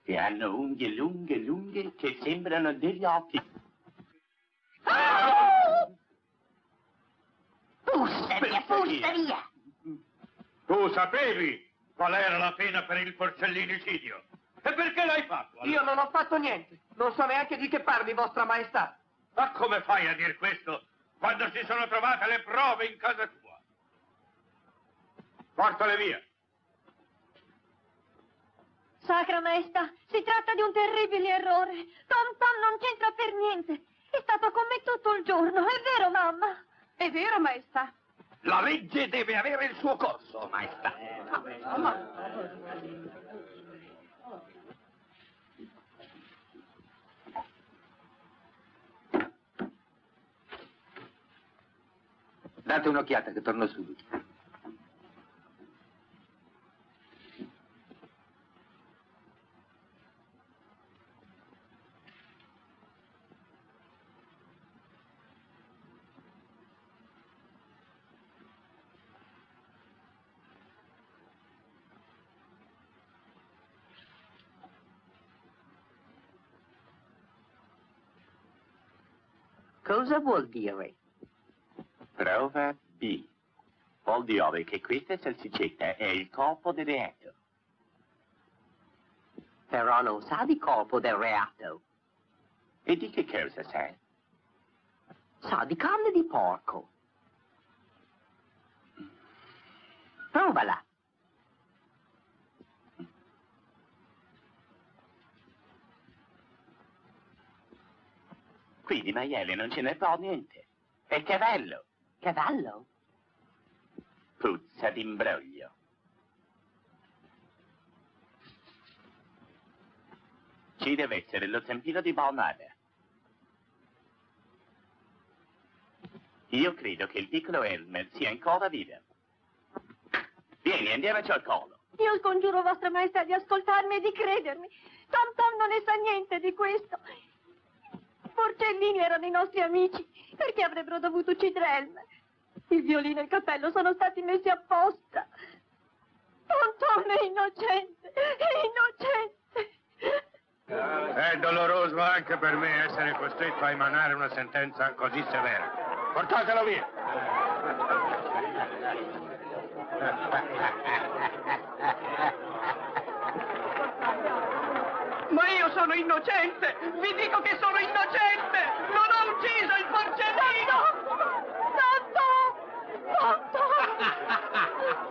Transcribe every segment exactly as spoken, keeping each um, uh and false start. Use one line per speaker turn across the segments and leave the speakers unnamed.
che hanno unghie lunghe lunghe che sembrano degli occhi.
Puzza via, puzza via!
Tu sapevi qual era la pena per il porcellинicidio? E perché l'hai fatto? Allora?
Io non ho fatto niente. Non so neanche di che parli, vostra maestà.
Ma come fai a dir questo quando si sono trovate le prove in casa tua? Portale via.
Sacra Maestà, si tratta di un terribile errore. Tom Tom non c'entra per niente. È stato con me tutto il giorno, è vero, mamma?
È vero, maestà.
La legge deve avere il suo corso, maestà.
Date un'occhiata che torno subito.
Cosa vuol dire?
Prova B. Vuol dire che questa salsicetta è il corpo del reato.
Però non sa di corpo del reato.
E di che cosa sa?
Sa di carne di porco. Provala.
Qui di maiale non ce n'è po' niente. È cavallo.
Cavallo?
Puzza d'imbroglio. Ci deve essere lo zampino di Balnada. Io credo che il piccolo Elmer sia ancora vivo. Vieni, andiamoci al collo.
Io scongiuro vostra maestà di ascoltarmi e di credermi. Tom Tom non ne sa niente di questo. I porcellini erano i nostri amici. Perché avrebbero dovuto uccidere Elmer? Il violino e il cappello sono stati messi apposta. Tom Tom è innocente. È innocente.
È doloroso anche per me essere costretto a emanare una sentenza così severa. Portatelo via!
Ma io sono innocente! Vi dico che sono innocente! Non ho ucciso il porcellino!
Tom Tom! Tom Tom!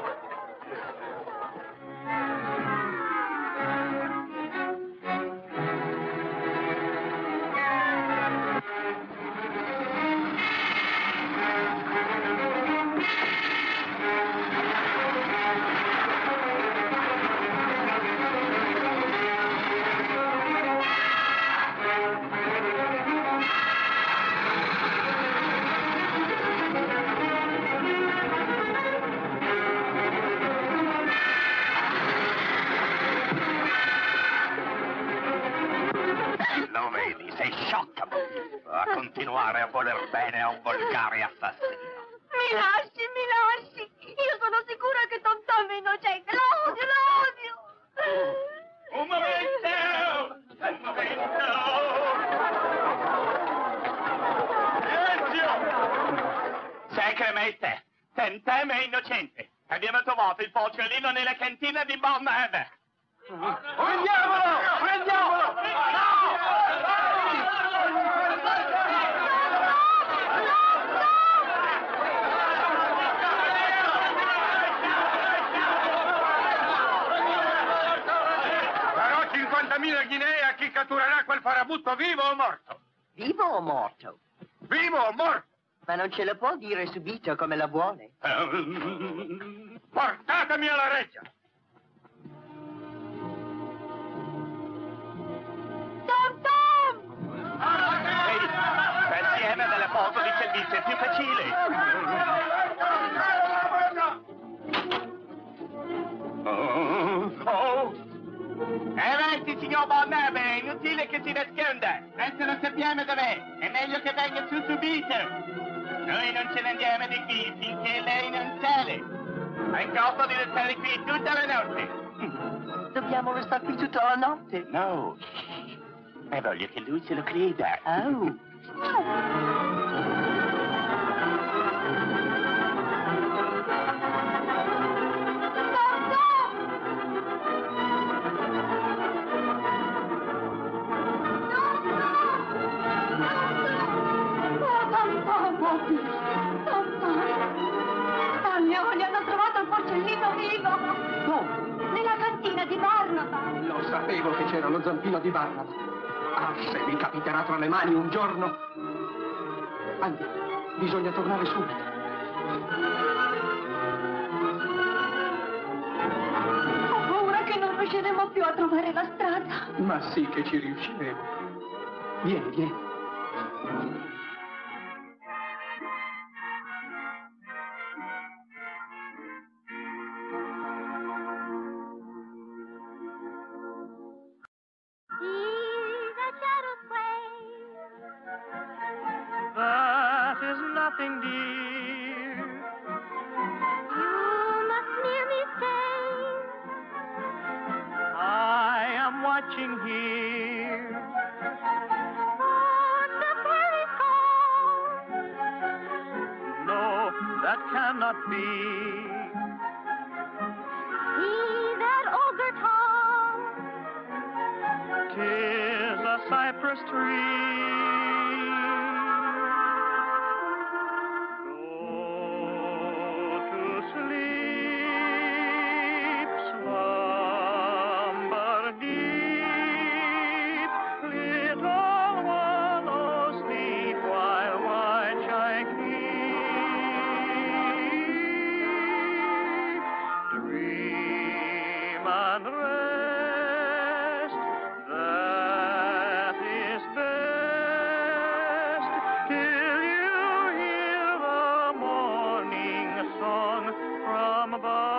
Lo vedi, sei sciocca a continuare a voler bene a un volgare assassino.
Mi lasci, mi lasci! Io sono sicura che Tom Tom è innocente! Lo odio, lo odio!
Un momento! Un momento! Silenzio!
Sacramente, Tentem è innocente. Abbiamo trovato il porcellino nella cantina di Balnada.
Prendiamolo! Prendiamolo! Darò cinquantamila ghinee a chi catturerà quel farabutto vivo o morto.
Vivo o morto?
Vivo o morto?
Ma non ce lo può dire subito come la vuole.
Portatemi alla reggia.
Tom Tom!
Ehi, insieme dalla foto di servizio è più facile.
Oh, oh.
Avanti, signor Balnada, è inutile che si nasconda. Adesso lo sappiamo dov'è. È meglio che venga su subito. Noi non ce ne andiamo di qui finché lei non sale. È in caso di restare qui tutta la notte.
Dobbiamo restare qui tutta la notte.
No. E voglio che lui se lo creda.
Oh.
Tonno, gli hanno trovato il porcellino vivo!
Dove?
Nella cantina di Barnaba!
Lo sapevo che c'era lo zampino di Barnaba. Ah, se vi capiterà tra le mani un giorno. Andiamo, bisogna tornare subito.
Ho paura che non riusciremo più a trovare la strada.
Ma sì che ci riusciremo. Vieni, vieni.
That is nothing, dear.
You must near me stay.
I am watching here.
On the prairie call.
No, that cannot be.
See that ogre tall.
'Tis a cypress tree. From above.